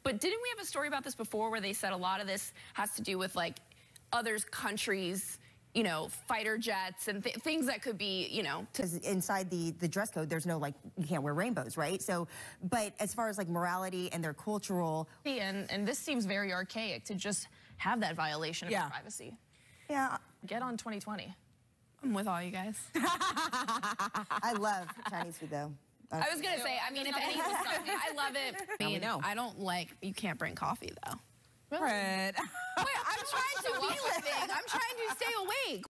But didn't we have a story about this before where they said a lot of this has to do with like other countries, you know, fighter jets and things that could be, you know. Because inside the dress code, there's no, like, you can't wear rainbows, right? So, but as far as, like, morality and their cultural... And this seems very archaic to just have that violation of privacy. Yeah. Get on 2020. I'm with all you guys. I love Chinese food, though. I was going to say, I mean, if anything, I love it. I mean, I don't like, you can't bring coffee, though. Really? Wait, I'm trying to be living. I'm trying to stay awake.